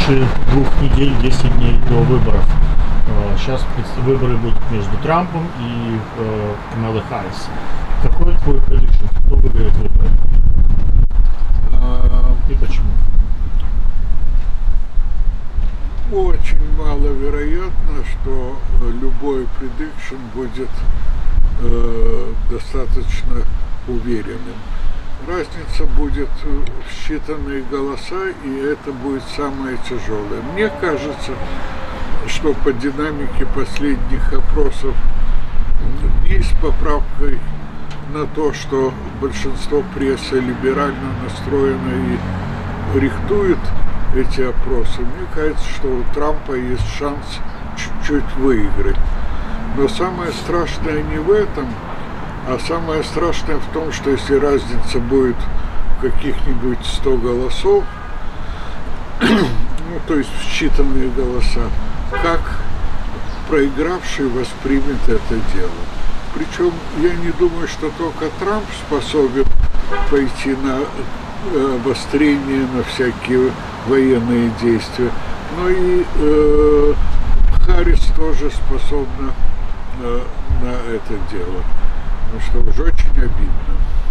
меньше 2 недель, 10 дней до выборов. Сейчас выборы будут между Трампом и Камалой Харрис. Какой твой предикшн? Кто выиграет выборы? И почему? Очень маловероятно, что любой предикшн будет достаточно уверенным. Разница будет в считанные голоса, и это будет самое тяжелое. Мне кажется, что по динамике последних опросов и с поправкой на то, что большинство прессы либерально настроено и рихтует эти опросы, мне кажется, что у Трампа есть шанс чуть-чуть выиграть. Но самое страшное не в этом, а самое страшное в том, что если разница будет в каких-нибудь 100 голосов, ну, то есть в считанные голоса, как проигравший воспримет это дело. Причем я не думаю, что только Трамп способен пойти на обострение, на всякие военные действия, но и Харрис тоже способна на это дело, потому что уже очень обидно.